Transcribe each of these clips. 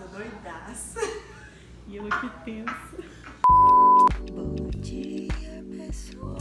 tô doidaça. E eu aqui tensa. Bom dia, pessoal.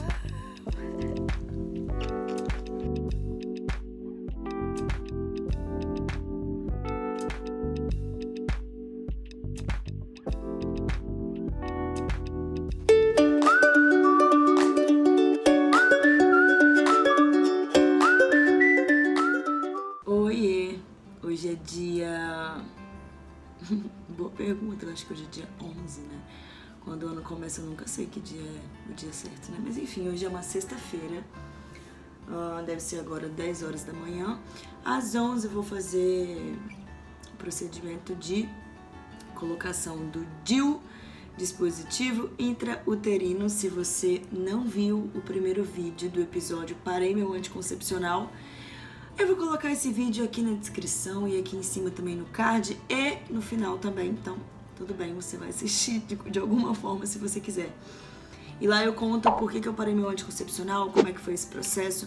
Oiê, hoje é dia... Boa pergunta, eu acho que hoje é dia 11, né? Quando o ano começa eu nunca sei que dia é o dia certo, né? Mas enfim, hoje é uma sexta-feira, deve ser agora 10 horas da manhã. Às 11 eu vou fazer o procedimento de colocação do DIU, dispositivo intrauterino. Se você não viu o primeiro vídeo do episódio Parei Meu Anticoncepcional, eu vou colocar esse vídeo aqui na descrição e aqui em cima também no card e no final também, então tudo bem, você vai assistir de alguma forma se você quiser. E lá eu conto por que eu parei meu anticoncepcional, como é que foi esse processo,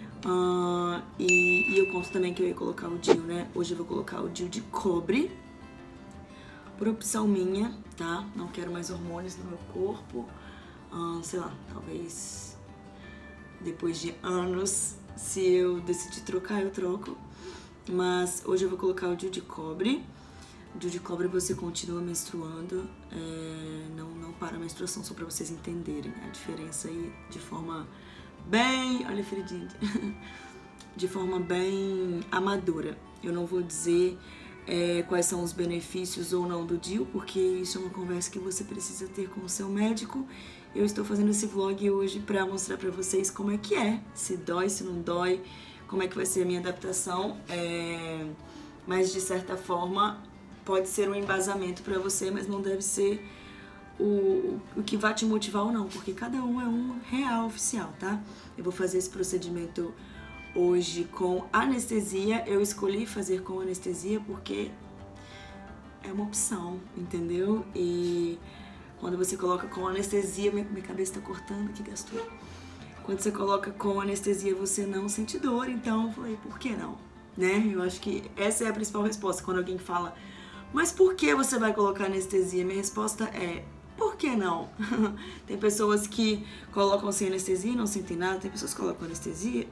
e eu conto também que eu ia colocar o DIU, né? Hoje eu vou colocar o DIU de cobre, por opção minha, tá? Não quero mais hormônios no meu corpo, sei lá, talvez depois de anos, se eu decidir trocar, eu troco. Mas hoje eu vou colocar o DIU de cobre. O DIU de cobre você continua menstruando, não para a menstruação, só pra vocês entenderem a diferença aí de forma bem... Olha a feridinha. De forma bem amadora. Eu não vou dizer quais são os benefícios ou não do DIU, porque isso é uma conversa que você precisa ter com o seu médico. Eu estou fazendo esse vlog hoje para mostrar para vocês como é que é, se dói, se não dói, como é que vai ser a minha adaptação, mas de certa forma pode ser um embasamento para você, mas não deve ser o que vai te motivar ou não, porque cada um é um real oficial, tá? Eu vou fazer esse procedimento hoje com anestesia. Eu escolhi fazer com anestesia porque é uma opção, entendeu? E quando você coloca com anestesia, minha cabeça tá cortando, que gastura. Quando você coloca com anestesia, você não sente dor, então eu falei, por que não? Né? Eu acho que essa é a principal resposta. Quando alguém fala, mas por que você vai colocar anestesia? Minha resposta é, por que não? Tem pessoas que colocam sem anestesia e não sentem nada, tem pessoas que colocam anestesia,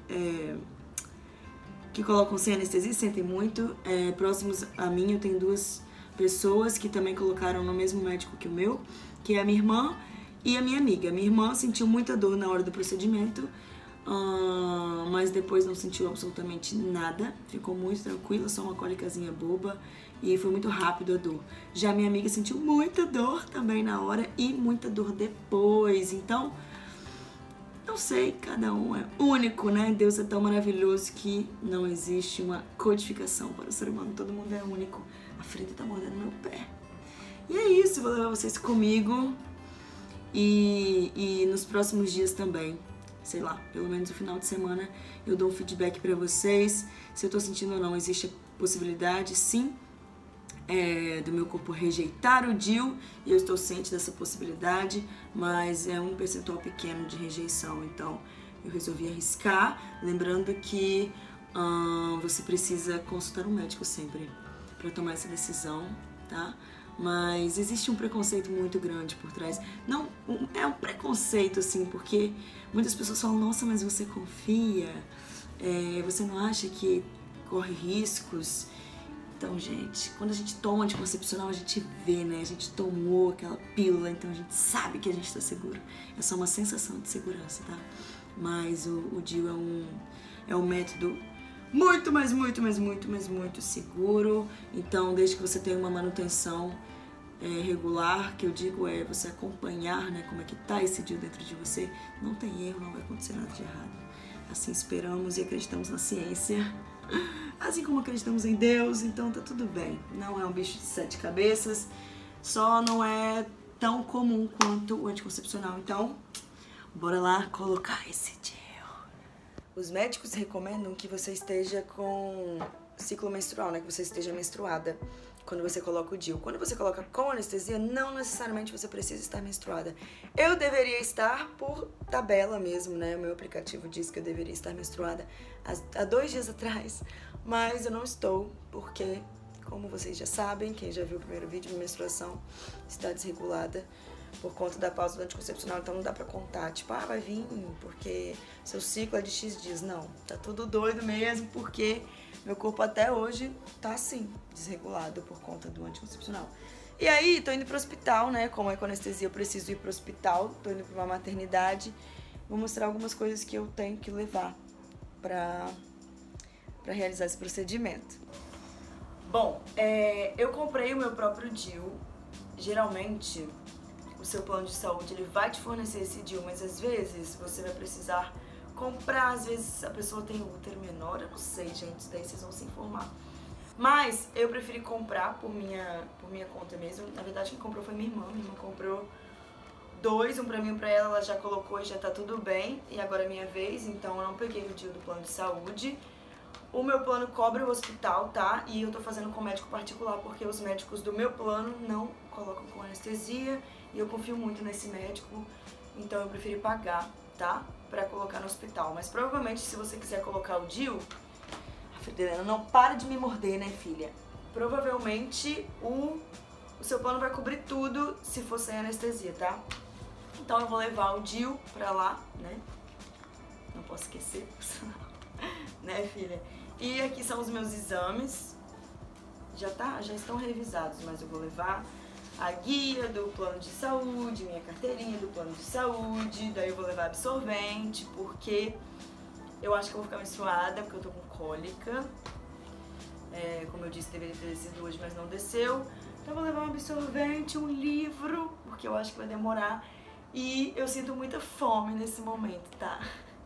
e sentem muito. Próximos a mim, eu tenho duas pessoas que também colocaram no mesmo médico que o meu, que é a minha irmã e a minha amiga. Minha irmã sentiu muita dor na hora do procedimento, mas depois não sentiu absolutamente nada, ficou muito tranquila, só uma cólicazinha boba e foi muito rápido a dor. Já minha amiga sentiu muita dor também na hora e muita dor depois, então não sei, cada um é único, né? Deus é tão maravilhoso que não existe uma codificação para o ser humano, todo mundo é único. A Frida tá mordendo meu pé. E é isso, vou levar vocês comigo e nos próximos dias também, sei lá, pelo menos no final de semana eu dou um feedback pra vocês, se eu tô sentindo ou não. Existe a possibilidade, sim, do meu corpo rejeitar o DIU, e eu estou ciente dessa possibilidade, mas é um percentual pequeno de rejeição, então eu resolvi arriscar, lembrando que você precisa consultar um médico sempre para tomar essa decisão, tá? Mas existe um preconceito muito grande por trás. Não, é um preconceito, assim, porque muitas pessoas falam, nossa, mas você confia? Você não acha que corre riscos? Então, gente, quando a gente toma anticoncepcional, a gente vê, né? A gente tomou aquela pílula, então a gente sabe que a gente tá seguro. É só uma sensação de segurança, tá? Mas o DIU é um método muito, mas muito seguro. Então, desde que você tenha uma manutenção regular, que eu digo você acompanhar, né, como é que tá esse DIU dentro de você, não tem erro, não vai acontecer nada de errado. Assim esperamos e acreditamos na ciência, assim como acreditamos em Deus, então tá tudo bem. Não é um bicho de 7 cabeças, só não é tão comum quanto o anticoncepcional. Então, bora lá colocar esse DIU. Os médicos recomendam que você esteja com ciclo menstrual, né? Que você esteja menstruada quando você coloca o DIU. Quando você coloca com anestesia, não necessariamente você precisa estar menstruada. Eu deveria estar por tabela mesmo, né? O meu aplicativo diz que eu deveria estar menstruada há 2 dias atrás, mas eu não estou, porque como vocês já sabem, quem já viu o primeiro vídeo, minha menstruação está desregulada por conta da pausa do anticoncepcional, então não dá pra contar, tipo, ah, vai vir porque seu ciclo é de X dias. Não, tá tudo doido mesmo, porque meu corpo até hoje tá assim, desregulado por conta do anticoncepcional. E aí, tô indo pro hospital, né, como é com anestesia, eu preciso ir pro hospital, tô indo pra uma maternidade, vou mostrar algumas coisas que eu tenho que levar pra realizar esse procedimento. Bom, eu comprei o meu próprio DIU. Geralmente, o seu plano de saúde ele vai te fornecer esse DIU, mas às vezes você vai precisar comprar, às vezes a pessoa tem útero menor, eu não sei, gente, isso daí vocês vão se informar. Mas eu preferi comprar por minha conta mesmo. Na verdade, quem comprou foi minha irmã comprou 2, um pra mim e um pra ela já colocou e já tá tudo bem. E agora é minha vez, então eu não peguei o DIU do plano de saúde. O meu plano cobre o hospital, tá? E eu tô fazendo com médico particular, porque os médicos do meu plano não colocam com anestesia. E eu confio muito nesse médico, então eu preferi pagar, tá? Pra colocar no hospital. Mas provavelmente, se você quiser colocar o DIU... A Fridolina não para de me morder, né, filha? Provavelmente o seu plano vai cobrir tudo se for sem anestesia, tá? Então eu vou levar o DIU pra lá, né? Não posso esquecer, né, filha? E aqui são os meus exames. Já estão revisados, mas eu vou levar a guia do plano de saúde, minha carteirinha do plano de saúde, daí eu vou levar absorvente, porque eu acho que eu vou ficar menstruada, porque eu tô com cólica. Como eu disse, deveria ter descido hoje, mas não desceu. Então eu vou levar um absorvente, um livro, porque eu acho que vai demorar. E eu sinto muita fome nesse momento, tá?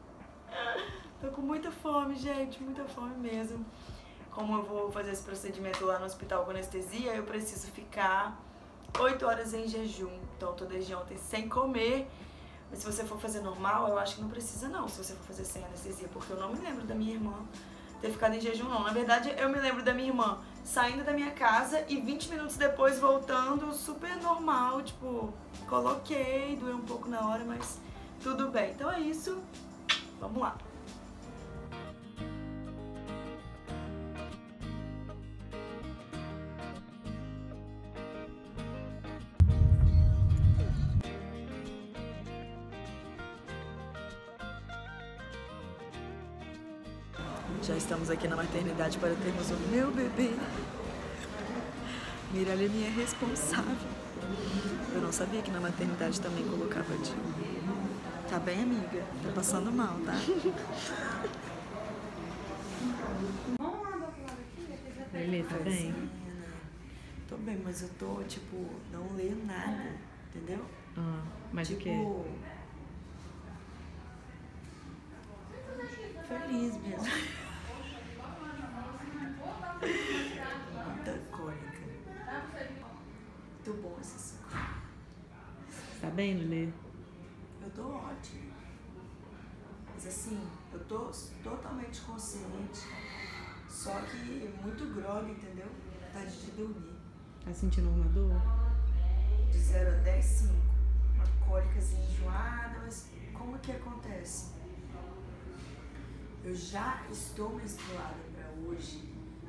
Tô com muita fome, gente, muita fome mesmo. Como eu vou fazer esse procedimento lá no hospital com anestesia, eu preciso ficar 8 horas em jejum. Então eu tô desde ontem sem comer. Mas se você for fazer normal, eu acho que não precisa não, se você for fazer sem anestesia. Porque eu não me lembro da minha irmã ter ficado em jejum, não. Na verdade, eu me lembro da minha irmã saindo da minha casa e 20 minutos depois voltando super normal. Tipo, coloquei, doeu um pouco na hora, mas tudo bem. Então é isso, vamos lá. Já estamos aqui na maternidade para termos o meu bebê. Mirelle é minha responsável. Eu não sabia que na maternidade também colocava DIU. Tá bem, amiga? Tá passando mal, tá? Lelê, tá bem? Tô bem, mas eu tô, tipo, não leio nada, entendeu? Mas tipo, o quê? Feliz mesmo. Muita cólica. Muito bom esse suco. Tá bem, Lelê? Eu tô ótima. Mas assim, eu tô totalmente consciente. Só que muito grogue, entendeu? Vontade de dormir. Tá sentindo alguma dor? De 0 a 10, 5. Uma cólicazinha enjoada, mas como que acontece? Eu já estou menstruada pra hoje.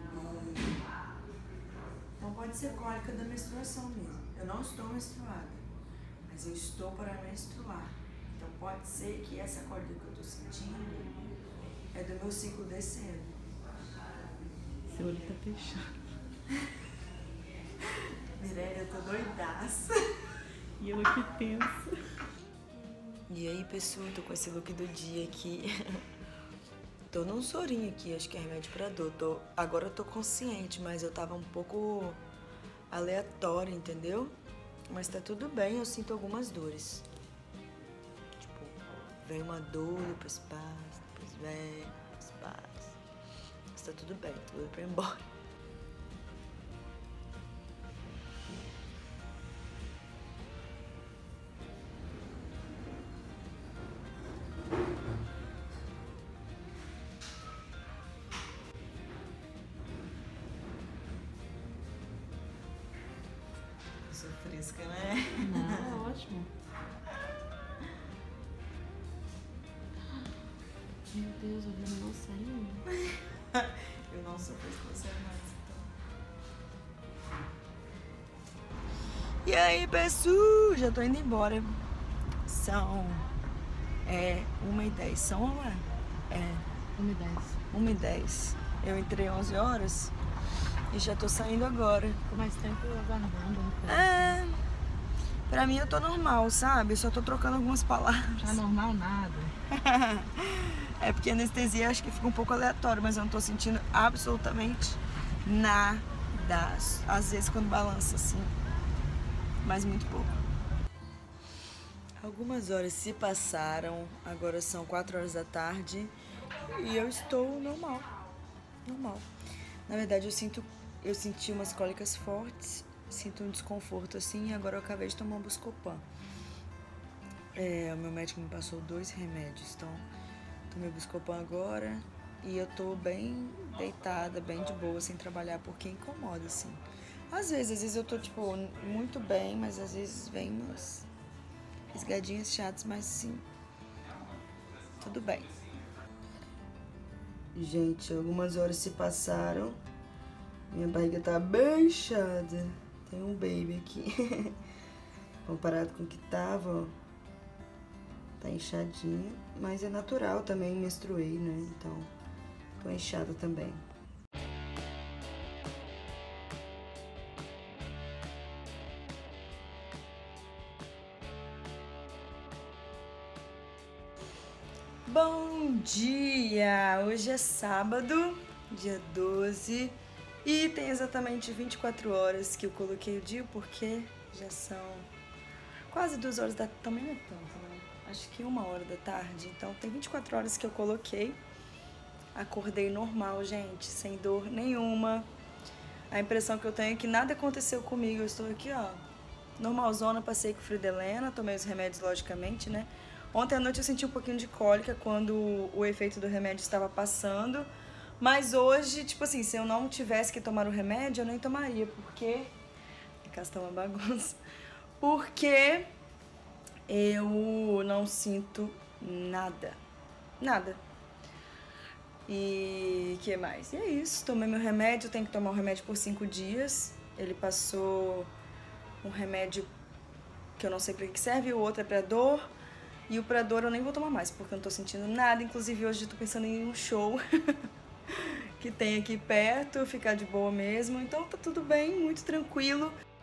Então pode ser cólica da menstruação mesmo. Eu não estou menstruada, mas eu estou para menstruar. Então pode ser que essa cólica que eu estou sentindo é do meu ciclo descendo. Seu olho tá fechado. Mirelle, eu tô doidaça. E eu aqui tensa. E aí, pessoal, tô com esse look do dia aqui. Tô num sorinho aqui, acho que é remédio pra dor. Agora eu tô consciente, mas eu tava um pouco aleatória, entendeu? Mas tá tudo bem, eu sinto algumas dores. Tipo, vem uma dor, depois passa, depois vem, depois passa. Mas tá tudo bem, tô doido pra ir embora. Sou fresca, né? Não, ótimo. Meu Deus, a vida não saiu. Eu não sou fresca, você é mais, então. E aí, pessoal, já tô indo embora. São 1h10. São ou é? 1h10. 1h10. Eu entrei 11 horas e já tô saindo agora. Ficou mais tempo aguardando. Pra mim eu tô normal, sabe? Eu só tô trocando algumas palavras. Tá normal nada. É porque a anestesia acho que fica um pouco aleatório, mas eu não tô sentindo absolutamente nada. Às vezes quando balança assim, mas muito pouco. Algumas horas se passaram, agora são 4 horas da tarde e eu estou normal. Na verdade eu senti umas cólicas fortes, sinto um desconforto assim e agora eu acabei de tomar um Buscopan. O meu médico me passou 2 remédios, então tomei Buscopan agora e eu tô bem deitada, bem de boa, sem trabalhar, porque incomoda, assim. Às vezes eu tô, tipo, muito bem, mas às vezes vem umas fisgadinhas chatas, mas sim, tudo bem. Gente, algumas horas se passaram, minha barriga tá bem inchada, tem um baby aqui, comparado com o que tava, ó. Tá inchadinha, mas é natural também, menstruei, né? Então, tô inchada também. Bom dia! Hoje é sábado, dia 12, e tem exatamente 24 horas que eu coloquei o dia, porque já são quase 2 horas da tarde, também não é tanto, né? Acho que 1 hora da tarde, então tem 24 horas que eu coloquei. Acordei normal, gente, sem dor nenhuma. A impressão que eu tenho é que nada aconteceu comigo. Eu estou aqui, ó, normalzona, passei com Fridelena, tomei os remédios, logicamente, né? Ontem à noite eu senti um pouquinho de cólica quando o efeito do remédio estava passando. Mas hoje, tipo assim, se eu não tivesse que tomar o remédio, eu nem tomaria, porque... A casa tá uma bagunça. Porque eu não sinto nada. Nada. E que mais? E é isso, tomei meu remédio, tenho que tomar o remédio por 5 dias. Ele passou um remédio que eu não sei pra que serve, o outro é pra dor. E o pra dor eu nem vou tomar mais, porque eu não tô sentindo nada. Inclusive hoje eu tô pensando em ir um show que tem aqui perto, ficar de boa mesmo. Então tá tudo bem, muito tranquilo.